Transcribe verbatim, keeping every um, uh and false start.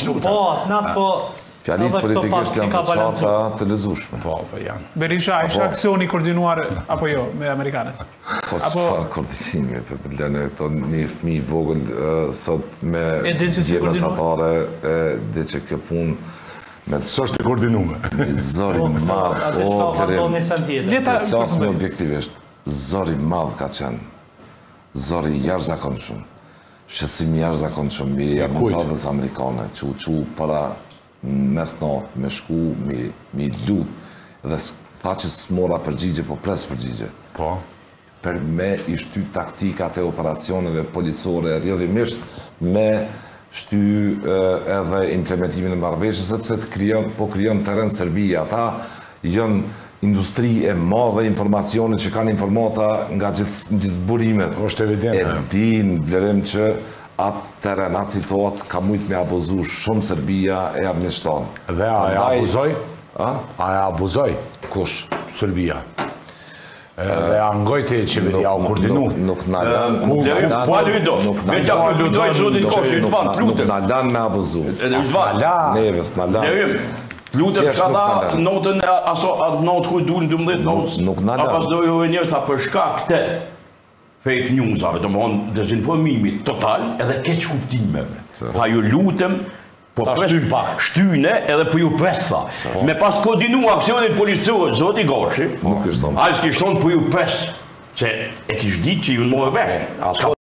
Po, natë po... Fjalit politikisht janë të qarta të lezushme. Po, po janë. Berisha, isha aksioni koordinuar, apo jo, me Amerikanët? Po, çfarë koordinimi, për lene këto një fëmij i vogël sot me gjë mesatare, e di që kjo punë me të s'është e koordinume. Zori madh, o Blerim, Gjeta flasni objektivisht, zori madh ka qenë, zori jashtëzakonshëm, shësim jashtëzakonshëm mbi ambasadës amerikane, që u çu para mes natë, me shku, me lut, dhe tha që s'mora përgjigje, po pres përgjigje. Po. Per me i shty taktikat e operacioneve policore, rrjedhimisht me shty edhe implementimin e marrëveshjes, sepse të krijon, po krijon terren Serbia. Ata janë industri e madhe informacionit që kanë informata nga gjithë burimet. Është evident. E din, Blerim, që atë teren, atë situatë ka mujtë me abuzu shumë Serbia e administraton. Dhe a e abuzoj? A? A e abuzoj? Kush? Serbia. Dhe a ngojti qeveria o koordinu? Nuk në lanë... Po alë i do, me gja për ludoj zotin koshë, i të banë, Nuk në lanë me abuzu. Neves, në lanë. Lutëm shka da notën, aso atë notë kuj dullë në dëmëdhet notës, Nuk në lanë. apas dojë e njërë tha për shka këte fake newsave, do më honë dezinformimit total edhe keq kuptimeve. Pa ju lutëm, po shtyne edhe po ju pres tha. Me pas koordinu aksionin policor, zoti Goshi, Nuk është thonë. a s'kishton po ju pres, që e kish ditë që ju në morë vesh.